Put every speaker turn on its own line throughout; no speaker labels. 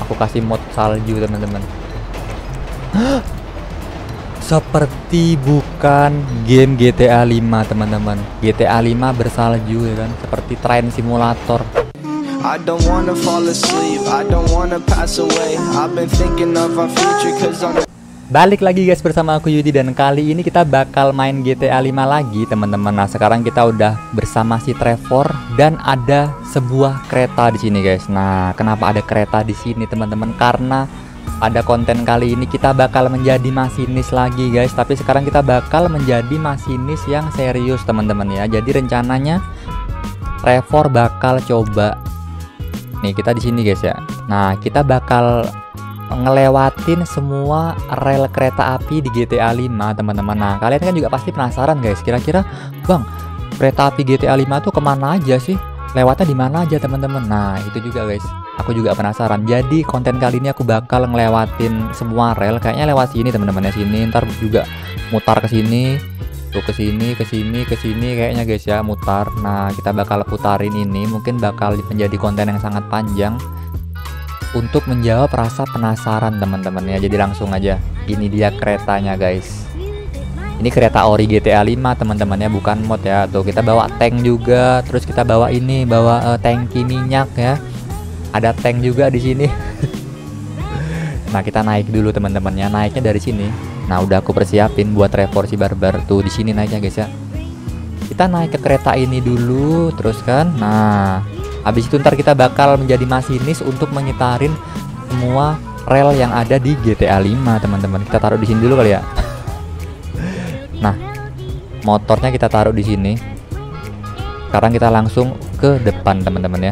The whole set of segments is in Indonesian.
Aku kasih mod salju teman-teman. Seperti bukan game GTA 5 teman-teman. GTA 5 bersalju ya kan, seperti train simulator.
I don't wanna fall asleep, I don't wanna pass away. I've been thinking of our future cause I'm...
Balik lagi guys bersama aku Yudi, dan kali ini kita bakal main GTA 5 lagi teman-teman. Nah, sekarang kita udah bersama si Trevor dan ada sebuah kereta di sini guys. Nah, kenapa ada kereta di sini teman-teman? Karena pada konten kali ini kita bakal menjadi masinis lagi guys, tapi sekarang kita bakal menjadi masinis yang serius teman-teman ya. Jadi rencananya Trevor bakal coba nih, kita di sini guys ya. Nah, kita bakal ngelewatin semua rel kereta api di GTA 5 teman-teman. Nah, kalian kan juga pasti penasaran guys, kira-kira bang, kereta api GTA 5 tuh kemana aja sih, lewatnya di mana aja teman-teman. Nah, itu juga guys, aku juga penasaran. Jadi konten kali ini aku bakal ngelewatin semua rel, kayaknya lewat sini teman-teman ya, sini ntar juga mutar ke sini tuh, ke sini, ke sini, ke sini kayaknya guys ya, mutar. Nah, kita bakal putarin ini, mungkin bakal menjadi konten yang sangat panjang untuk menjawab rasa penasaran teman-teman ya. Jadi langsung aja, ini dia keretanya guys. Ini kereta ori GTA 5 teman-teman ya, bukan mod ya. Tuh kita bawa tank juga, terus kita bawa ini, bawa tangki minyak ya. Ada tank juga di sini. Nah, kita naik dulu teman-teman ya, naiknya dari sini. Nah, udah aku persiapin buat Trevor si barbar tuh di sini naiknya guys ya. Kita naik ke kereta ini dulu terus kan. Nah, habis itu ntar kita bakal menjadi masinis untuk mengitarin semua rel yang ada di GTA 5 teman-teman. Kita taruh di sini dulu kali ya. Nah, motornya kita taruh di sini. Sekarang kita langsung ke depan teman-teman ya,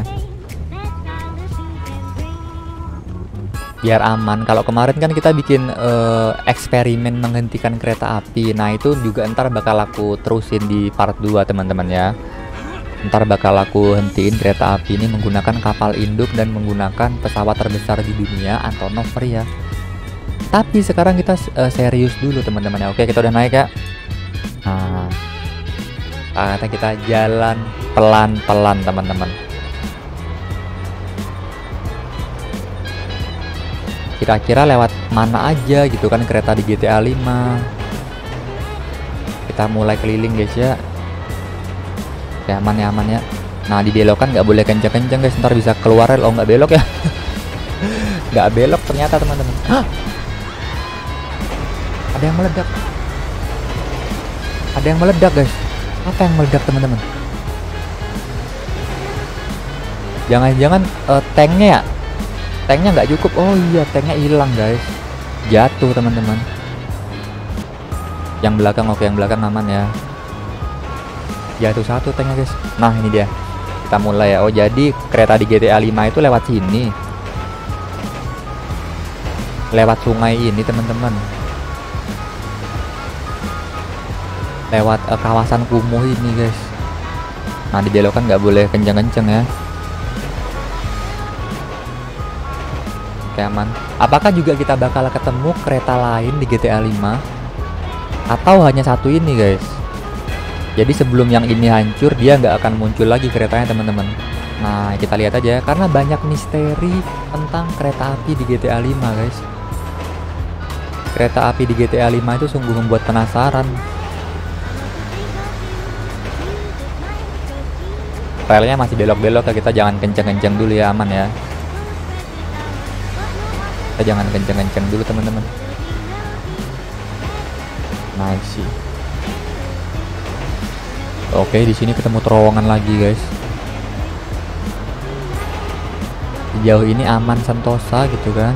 biar aman. Kalau kemarin kan kita bikin eksperimen menghentikan kereta api. Nah, itu juga ntar bakal aku terusin di part 2 teman-teman ya. Ntar bakal aku hentiin kereta api ini menggunakan kapal induk dan menggunakan pesawat terbesar di dunia, Antonov ya. Tapi sekarang kita serius dulu teman-teman ya. Oke, kita udah naik ya. Nah, kata kita jalan pelan-pelan teman-teman. Kira-kira lewat mana aja gitu kan kereta di GTA 5. Kita mulai keliling guys ya. Ya, aman ya, aman ya. Nah, di belokan nggak boleh kenceng-kenceng guys, ntar bisa keluar rel. Oh, nggak belok ya. Nggak belok ternyata teman-teman. Ada yang meledak. Ada yang meledak guys. Apa yang meledak teman-teman? Jangan-jangan tanknya ya? Tanknya nggak cukup. Oh iya, tanknya hilang guys. Jatuh teman-teman. Yang belakang, oke, yang belakang aman ya. Jatuh satu tanknya guys. Nah, ini dia, kita mulai ya. Oh, jadi kereta di GTA 5 itu lewat sini, lewat sungai ini teman-teman, lewat kawasan kumuh ini guys. Nah, di belokan nggak boleh kenceng-kenceng ya. Oke, aman. Apakah juga kita bakal ketemu kereta lain di GTA 5 atau hanya satu ini guys? Jadi sebelum yang ini hancur, dia nggak akan muncul lagi keretanya teman-teman. Nah, kita lihat aja, karena banyak misteri tentang kereta api di GTA 5 guys. Kereta api di GTA 5 itu sungguh membuat penasaran. Relnya masih belok-belok ya, kita jangan kenceng-kenceng dulu ya, aman ya. Kita jangan kenceng-kenceng dulu teman-teman. Nice sih. Oke, di sini ketemu terowongan lagi guys. Sejauh ini aman sentosa gitu kan,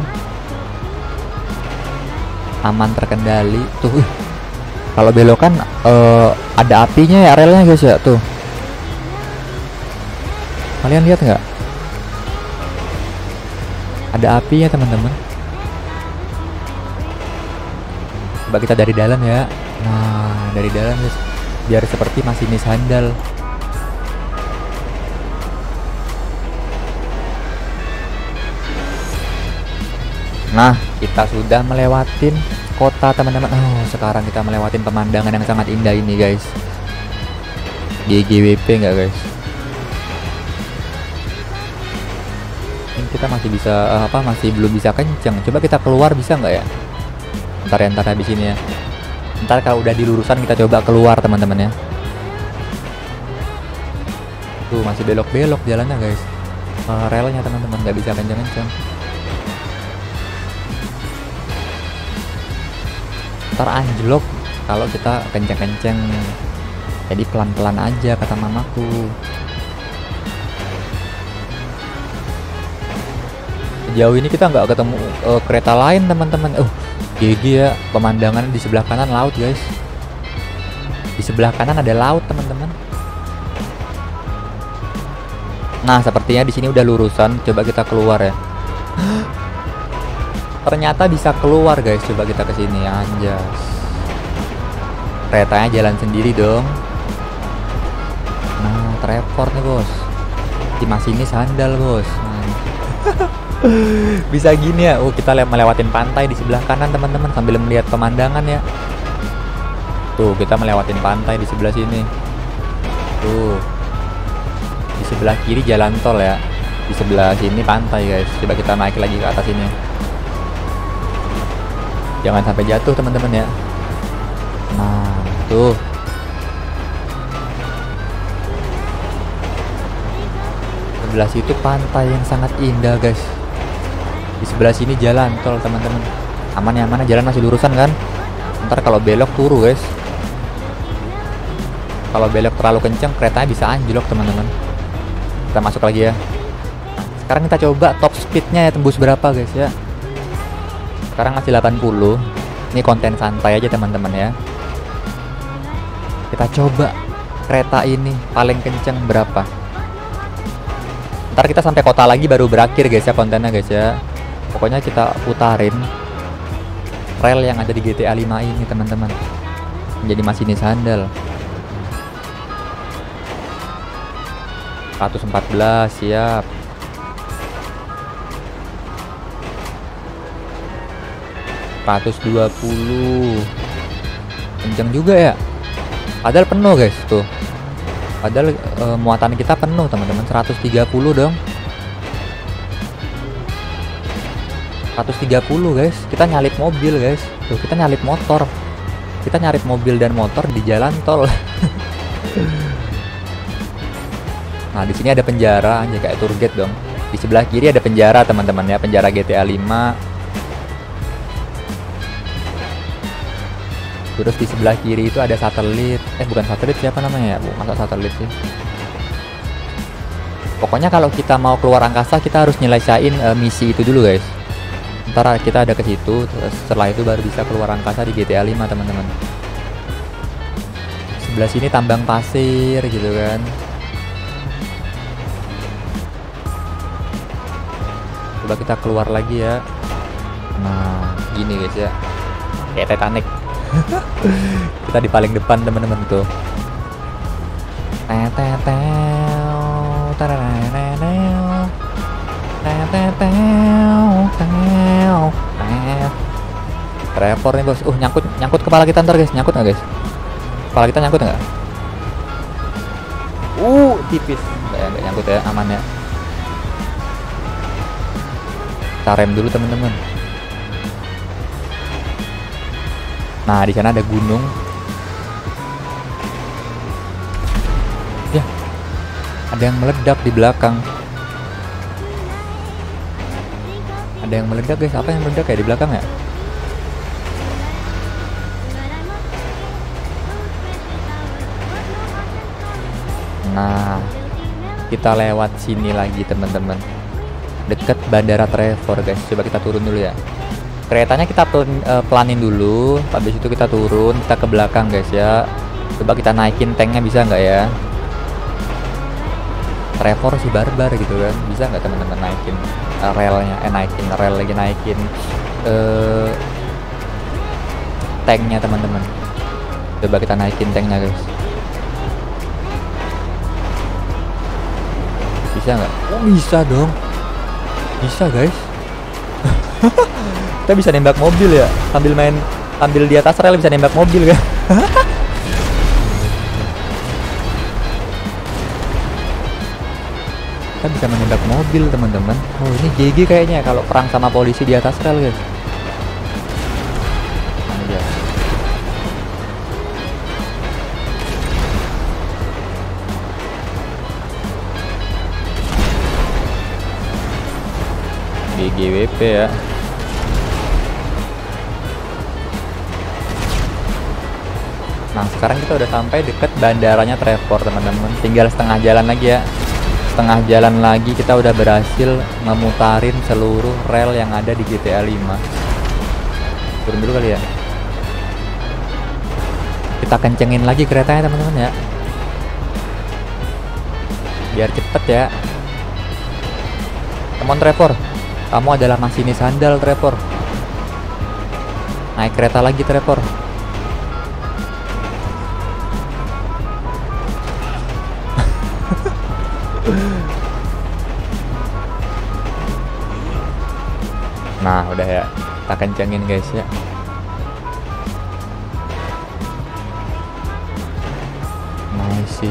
aman terkendali. Tuh, kalau belokan ada apinya ya relnya guys ya. Tuh, kalian lihat nggak? Ada apinya teman-teman. Coba kita dari dalam ya. Nah, dari dalam guys, biar seperti masinis handal. Nah, kita sudah melewatin kota teman-teman. Oh, sekarang kita melewatin pemandangan yang sangat indah ini guys. GGWP nggak guys? kita masih bisa masih belum bisa kenceng. Coba kita keluar bisa nggak ya? Ntar habis ini ya. Ntar kalau udah di lurusan kita coba keluar teman-teman ya. Tuh masih belok-belok jalannya guys. Relnya teman-teman nggak bisa kenceng-kenceng. Ntar anjlok kalau kita kenceng-kenceng. Jadi pelan-pelan aja kata mamaku. Sejauh ini kita nggak ketemu kereta lain teman-teman. GG ya, pemandangan di sebelah kanan laut guys. Di sebelah kanan ada laut teman-teman. Nah sepertinya di sini udah lurusan. Coba kita keluar ya. Ternyata bisa keluar guys. Coba kita ke sini anjas. Keretanya jalan sendiri dong. Nah Trevor nih bos. Di masih ini sandal bos. Bisa gini ya. Kita melewatin pantai di sebelah kanan teman-teman sambil melihat pemandangan ya. Tuh kita melewatin pantai di sebelah sini. Tuh di sebelah kiri jalan tol ya. Di sebelah sini pantai guys. Coba kita naik lagi ke atas ini. Jangan sampai jatuh teman-teman ya. Nah tuh. Sebelah situ pantai yang sangat indah guys. Di sebelah sini jalan tol teman-teman. Aman ya, mana jalan masih lurusan kan. Ntar kalau belok turu guys. Kalau belok terlalu kenceng keretanya bisa anjlok teman-teman. Kita masuk lagi ya. Sekarang kita coba top speednya ya, tembus berapa guys ya. Sekarang masih 80. Ini konten santai aja teman-teman ya. Kita coba kereta ini paling kenceng berapa. Ntar kita sampai kota lagi baru berakhir guys ya kontennya guys ya. Pokoknya kita putarin rel yang ada di GTA 5 ini teman-teman. Menjadi masinis handal. 114 siap. 120. Kenceng juga ya. Padahal penuh guys tuh. Padahal muatan kita penuh teman-teman. 130 dong. 130 guys. Kita nyalip mobil guys. Tuh kita nyalip motor. Kita nyalip mobil dan motor di jalan tol. Nah di sini ada penjara aja kayak tour gate dong. Di sebelah kiri ada penjara teman-teman ya. Penjara GTA 5. Terus di sebelah kiri itu ada satelit. Bukan satelit, siapa namanya ya? Masa satelit sih? Pokoknya kalau kita mau keluar angkasa kita harus nyelesain misi itu dulu guys. Ntar kita ada ke situ, terus setelah itu baru bisa keluar angkasa di GTA 5 teman-teman. Sebelah sini tambang pasir gitu kan. Coba kita keluar lagi ya. Nah gini guys ya, kayak Titanic. Kita di paling depan teman-teman tuh. Trevor nih bos. Nyangkut kepala kita ntar guys. Nyangkut nggak guys? Kepala kita nyangkut nggak? Tipis. Nggak nyangkut ya, aman ya. Kita rem dulu teman-teman. Nah di sana ada gunung. Ya, ada yang meledak di belakang. Ada yang meledak guys. Apa yang meledak ya di belakang ya? Nah, kita lewat sini lagi teman-teman. Dekat Bandara Trevor guys. Coba kita turun dulu ya. Keretanya kita pelanin dulu. Habis itu kita turun. Kita ke belakang guys ya. Coba kita naikin tanknya bisa nggak ya? Trevor si barbar gitu kan. Bisa nggak teman-teman naikin relnya? Naikin rel lagi, naikin tanknya teman-teman. Coba kita naikin tanknya guys. Bisa nggak? Bisa dong. Bisa guys. Kita bisa nembak mobil ya. Sambil di atas rel bisa nembak mobil kan. Kita bisa menembak mobil teman-teman. Oh ini GG kayaknya kalau perang sama polisi di atas rel guys. Anjay. GGWP ya. Nah sekarang kita udah sampai deket bandaranya Trevor teman-teman. Tinggal setengah jalan lagi ya. Setengah jalan lagi kita udah berhasil memutarin seluruh rel yang ada di GTA 5. Turun dulu kali ya. Kita kencengin lagi keretanya teman-teman ya. Biar cepet ya. Come on Trevor. Kamu adalah masinis handal Trevor. Naik kereta lagi Trevor. Nah udah ya, kita kencengin guys ya. Nice sih.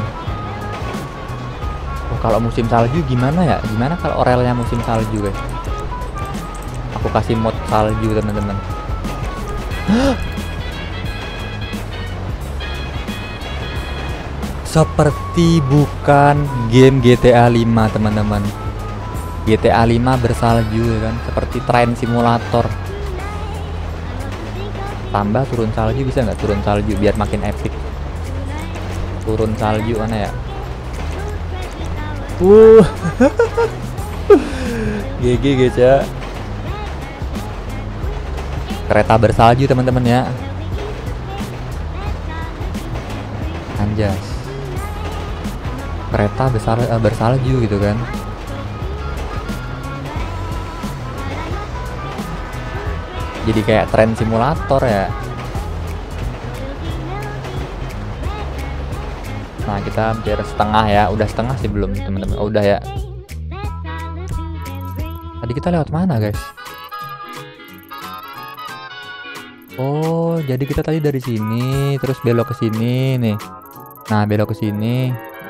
Oh, kalau musim salju gimana ya? Gimana kalau relnya musim salju guys? Aku kasih mod salju teman-teman. Seperti bukan game GTA 5 teman-teman. GTA 5 bersalju ya kan, seperti train simulator. Tambah turun salju, bisa nggak turun salju biar makin epic? Turun salju mana ya? GG guys ya. Kereta bersalju teman-teman ya. Anjas. Kereta bersalju gitu kan. Jadi kayak tren simulator ya. Nah kita hampir setengah ya. Udah setengah sih belum teman-teman. Oh, udah ya. Tadi kita lewat mana guys? Oh jadi kita tadi dari sini terus belok ke sini nih. Nah belok ke sini.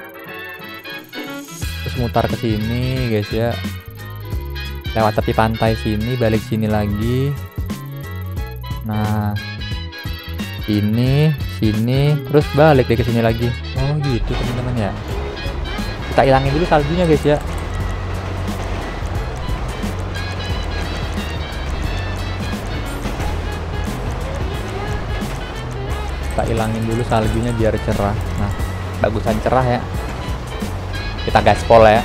Terus mutar ke sini guys ya. Lewat tepi pantai sini, balik sini lagi. Nah sini terus balik deh ke sini lagi. Oh gitu teman-teman ya. Kita hilangin dulu saljunya guys ya. Kita hilangin dulu saljunya biar cerah. Nah bagusan cerah ya. Kita gaspol ya.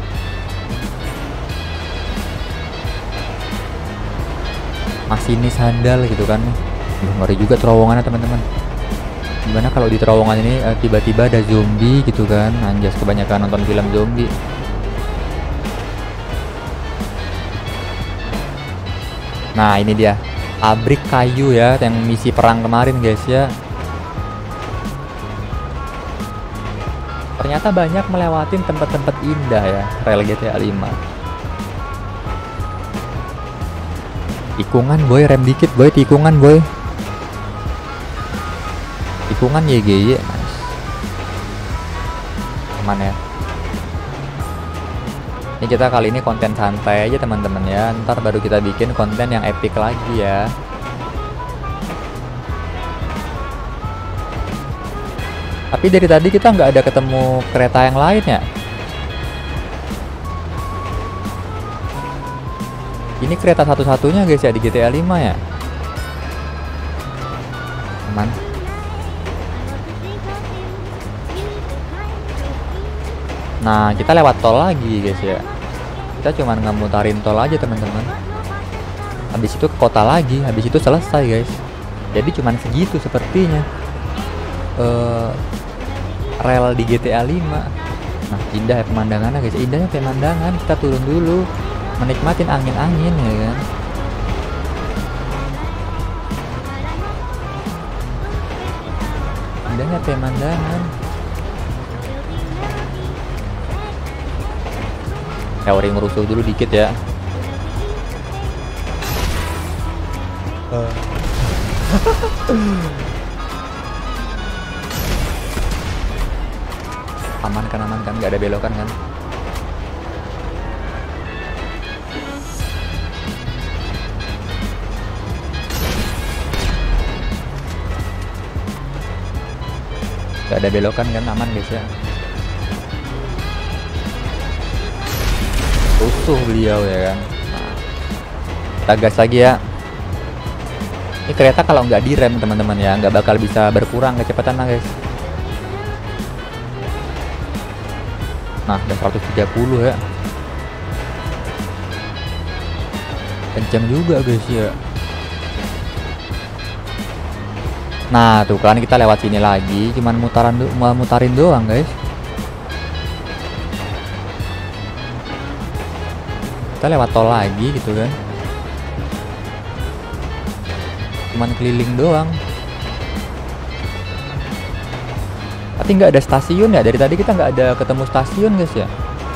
Masinis handal gitu kan. Ngeri juga terowongannya teman-teman. Gimana kalau di terowongan ini tiba-tiba ada zombie gitu kan. Anjas kebanyakan nonton film zombie. Nah ini dia pabrik kayu ya, yang misi perang kemarin guys ya. Ternyata banyak melewatin tempat-tempat indah ya rel GTA 5. Tikungan boy, rem dikit boy, tikungan boy. Tikungan YGY. Nice. Aman ya. Ini kita kali ini konten santai aja teman-teman ya. Ntar baru kita bikin konten yang epic lagi ya. Tapi dari tadi kita nggak ada ketemu kereta yang lain ya. Ini kereta satu-satunya guys ya di GTA 5 ya. Aman. Nah kita lewat tol lagi guys ya. Kita cuma ngemutarin tol aja teman-teman. Habis itu ke kota lagi. Habis itu selesai guys. Jadi cuman segitu sepertinya rel di GTA 5. Nah indah ya pemandangannya guys. Indahnya pemandangan. Kita turun dulu, menikmatin angin-angin ya kan. Indahnya pemandangan. Teori ngerusuh dulu dikit ya. Aman kan, nggak ada belokan kan. Gak ada belokan kan, aman guys ya. Rusuh beliau ya kan. Nah, kita gas lagi ya. Ini kereta kalau nggak direm teman-teman ya, nggak bakal bisa berkurang kecepatannya guys. Nah, udah 130 ya. Kencang juga guys ya. Nah, tuh kan kita lewat sini lagi, cuman mutarin doang guys. Kita lewat tol lagi gitu kan. Cuman keliling doang. Tapi nggak ada stasiun ya, dari tadi kita nggak ada ketemu stasiun guys ya.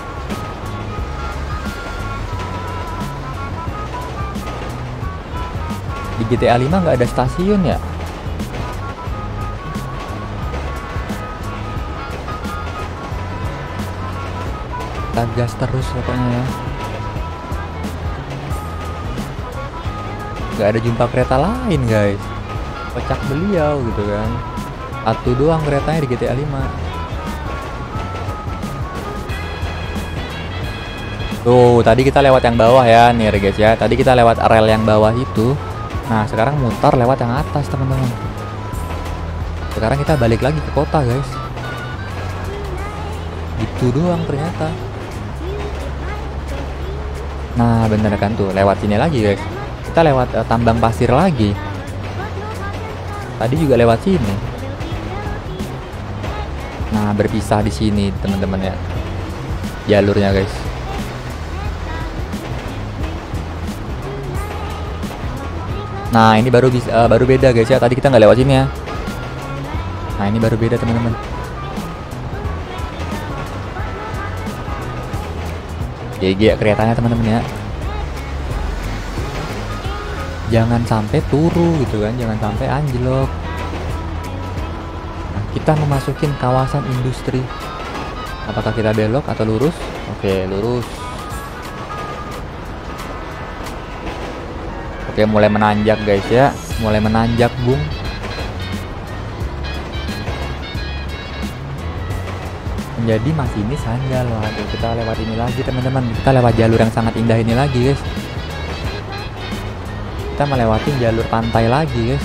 Di GTA 5 nggak ada stasiun ya. Kita gas terus pokoknya ya. Nggak ada jumpa kereta lain guys. Kocak beliau gitu kan. Satu doang keretanya di GTA 5. Tuh, tadi kita lewat yang bawah ya nih guys ya. Tadi kita lewat rel yang bawah itu. Nah, sekarang mutar lewat yang atas teman-teman. Sekarang kita balik lagi ke kota guys. Itu doang ternyata. Nah, bener kan tuh, lewat sini lagi guys. Kita lewat tambang pasir lagi. Tadi juga lewat sini. Nah, berpisah di sini teman-teman ya. Jalurnya guys. Nah, ini baru beda guys ya. Tadi kita nggak lewat sini ya. Nah, ini baru beda teman-teman. GG keretanya teman-teman ya. Jangan sampai turu gitu kan, jangan sampai anjlok. Nah, kita memasukin kawasan industri. Apakah kita belok atau lurus? Oke, lurus. Oke, mulai menanjak guys ya, mulai menanjak bung. Menjadi masinis handal. Waduh, kita lewat ini lagi teman-teman. Kita lewat jalur yang sangat indah ini lagi guys. Kita melewati jalur pantai lagi guys.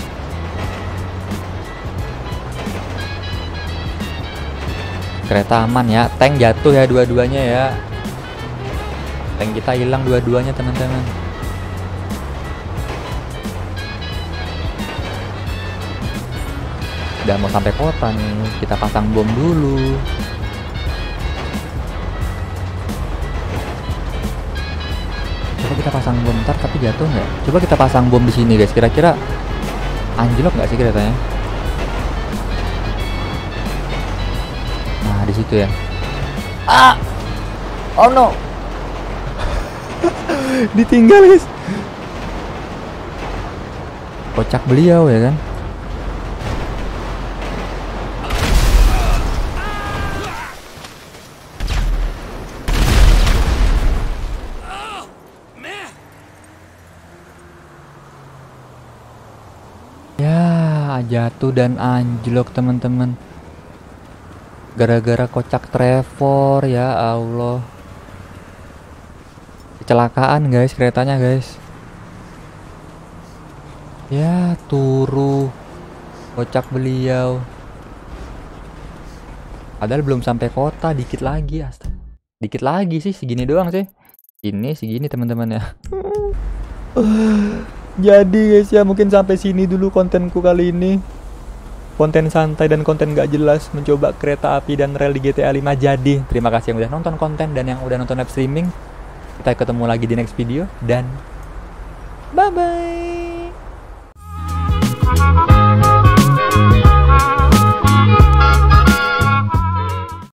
Kereta aman ya. Tank jatuh ya dua-duanya ya. Tank kita hilang dua-duanya teman-teman. Udah mau sampai kota nih. Kita pasang bom dulu. Coba kita pasang bom, ntar tapi jatuh nggak? Coba kita pasang bom di sini guys. Kira-kira anjlok nggak sih keretanya? Nah, di situ ya. Ah, oh no, ditinggal guys. Kocak beliau ya kan. Jatuh dan anjlok teman-teman. Gara-gara kocak Trevor ya Allah. Kecelakaan guys keretanya guys. Ya turu. Kocak beliau. Padahal belum sampai kota, dikit lagi astaga. Dikit lagi sih, segini doang sih. Ini segini teman-teman ya. Jadi guys ya, mungkin sampai sini dulu kontenku kali ini. Konten santai dan konten gak jelas mencoba kereta api dan rel di GTA 5. Jadi terima kasih yang udah nonton konten dan yang udah nonton live streaming. Kita ketemu lagi di next video dan bye bye.